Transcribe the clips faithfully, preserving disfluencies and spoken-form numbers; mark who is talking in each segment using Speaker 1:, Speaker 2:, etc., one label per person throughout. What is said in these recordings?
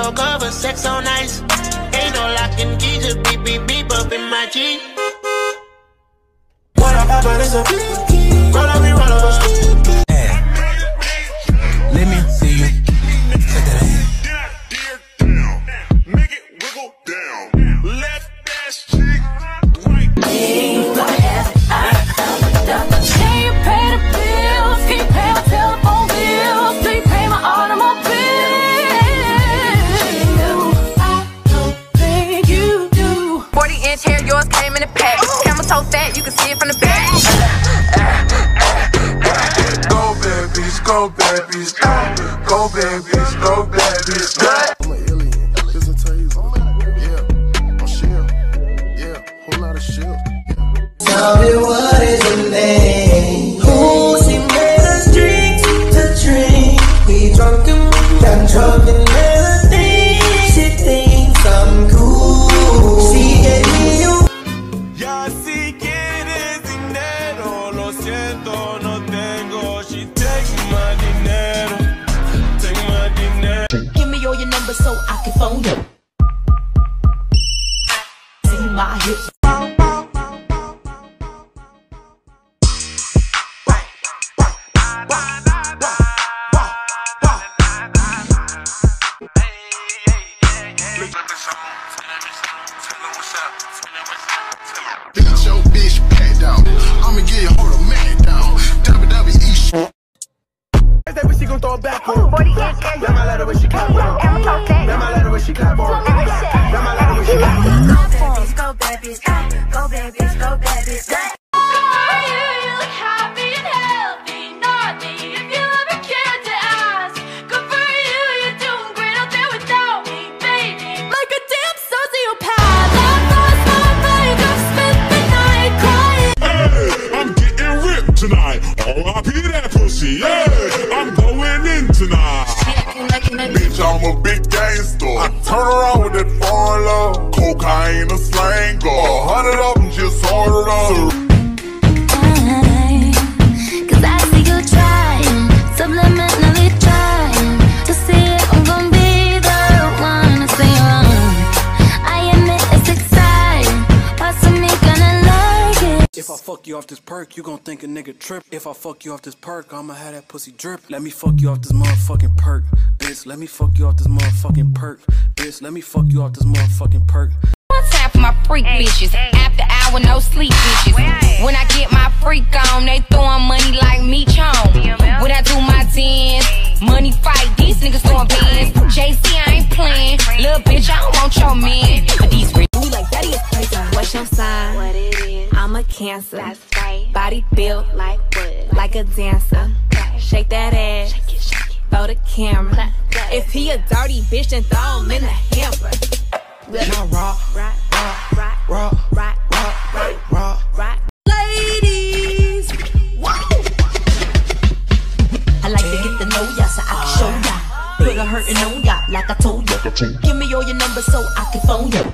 Speaker 1: no cover, sex on ice. Ain't no locking key, just beep beep beep up in my G. What I pop it is a beep. Roll up me, roll up.
Speaker 2: Hey, let me see you. Take that ass.
Speaker 3: Make it wiggle down. Left ass cheek, right.
Speaker 4: Can you pay the bills? Can you pay my telephone bills? Do you pay my automobile? I don't think you do.
Speaker 5: forty inch hair, yours came in a pack. Camel toe fat, you can see it from the back.
Speaker 3: Go babies, go babies, go, go babies, go babies, go.
Speaker 6: I'm an alien, it's a taser. Yeah, I'm shield. Yeah, whole lot of shield.
Speaker 7: Tell me what is your name? Who she made us drink to drink? We drunk and got drunk and melody. She thinks I'm cool. She gave me you.
Speaker 3: Ya si quieres dinero, lo siento, no tengo. She take my dinero, take my dinero.
Speaker 7: Give me all your numbers so I can phone you. See my hips.
Speaker 6: Get your bitch back down. I'ma get your whole man down. W W E shit.
Speaker 1: That when she gon' throw it back on.
Speaker 5: forty inch hair,
Speaker 1: That my letter when she clap on.
Speaker 5: camel toe fat.
Speaker 1: That my letter when she clap on. That my letter when she clap on.
Speaker 5: Go babies, go babies, go babies, go babies.
Speaker 4: You look happy and healthy, not me. If you ever cared to ask, good for you, you're doing great out there without me, baby. Like a damn sociopath, I've lost my mind, I've spent the night crying.
Speaker 3: Hey, I'm getting ripped tonight. R I P that pussy, yeah. I'm going in tonight. Bitch, I'm a big gangster. I turn around with that foreign love. Cocaine, a slanger. A hundred of them just ordered up.
Speaker 4: Cause I see you trying, subliminally trying to see if I'm gonna be the one to say wrong. I admit it's exciting, parts of me gonna like it.
Speaker 2: If I fuck you off this perk, you gon' think a nigga trip. If I fuck you off this perk, I'ma have that pussy drip. Let me fuck you off this motherfucking perk, bitch. Let me fuck you off this motherfucking perk, bitch. Let me fuck you off this motherfucking perk.
Speaker 5: One time for my freak bitches. After hour, no sleep bitches. When I get my freak on, they throwing money like me chon. When I do my dance, money fight, these niggas throwing bands. J C, I ain't playing. Little bitch, I don't want your man. But these rich, we like daddy is crazy. What's your sign? What it is? I'm a Cancer. That's right. Body built like what? Like a dancer. Okay. Shake that ass. Shake it, shake it. Throw the camera. Clap, clap. If he a dirty bitch, then throw him in the hamper.
Speaker 2: Now rock,
Speaker 5: Rock, rock, rock,
Speaker 2: rock,
Speaker 5: rock, rock, rock,
Speaker 2: rock.
Speaker 5: rock.
Speaker 7: Ladies, whoa. I like to get to know ya so I can show ya. Put a hurtin' on ya like I told ya. Give me all your numbers so I can phone ya.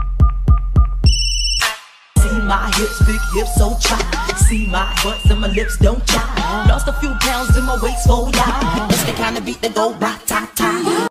Speaker 7: See my hips, big hips, so chai. See my butts and my lips don't chai. Lost a few pounds in my waist, oh yeah. It's the kind of beat that go rock, ta, ta.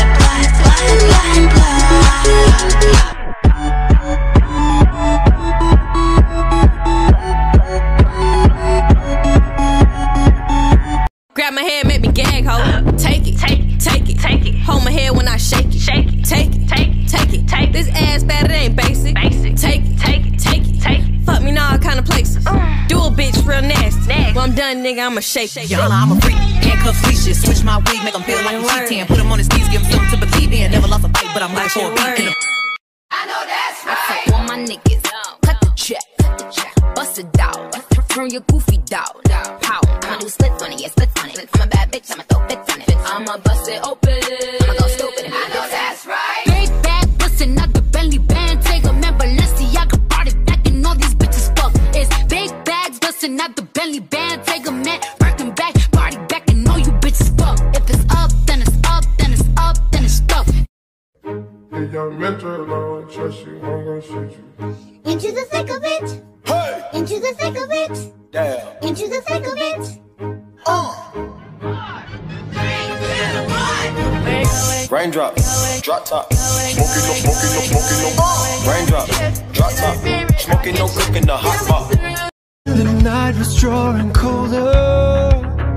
Speaker 5: Grab my head, make me gag, ho. Take it, take it, take it, take it. Hold my head when I shake it, shake it, take it, take it, take it, take it. This ass fat, it ain't basic, basic. Take it, take it, take it, take it. Fuck me in all kind of places. Do a bitch real nasty. When I'm done, nigga, I'ma shake it.
Speaker 7: Y'all, I'm a freak. Handcuffs, leashes. Switch my wig, make him feel like a G ten. Put him on his knees, give him something to believe in. Never lost a fight, but I'm like for a beat. In the
Speaker 4: I know that's right.
Speaker 5: I want my niggas, cut the check, cut the check, bust it down, turn your goofy down, pow. I'ma do splits on it, yeah, splits on it. I'm a bad bitch, I'ma throw bits on it. I'ma bust it open, I'ma go stupid.
Speaker 4: I know that's right.
Speaker 5: Big bag, bustin' out the Bentley band, take a man, Balenciaga brought it back, and all these bitches fuck. It's big bags, bustin' out the Bentley band, take a man, Birkin back, party back, and all you bitches fuck. If it's up, then it's up, then it's up, then it's stuff.
Speaker 3: Hey, young mentor, I don't trust you, I'm gonna shoot you.
Speaker 4: Into the thick of it.
Speaker 3: Hey!
Speaker 4: Into the thick of it.
Speaker 3: Damn.
Speaker 4: Into the thick of it.
Speaker 3: Rain
Speaker 8: Raindrop, drop top, smoking no, smoking no, smoking no. Raindrop, drop top, smoking no, cooking the hot pot.
Speaker 9: The night was drawing colder.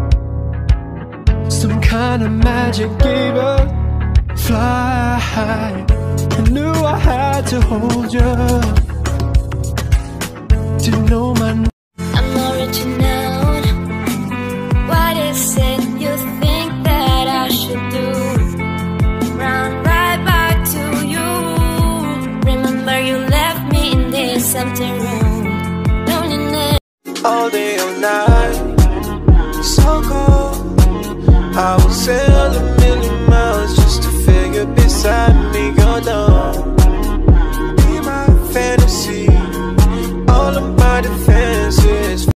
Speaker 9: Some kind of magic gave a fly. I knew I had to hold you. Didn't know my name.
Speaker 4: I'm original. What is it you think that I should do? Run right back to you. Remember you left me in this empty room. Loneliness.
Speaker 9: All day, all night, so cold. I will sail a million miles just to feel you beside me. Go down, be my fantasy. All of my defenses.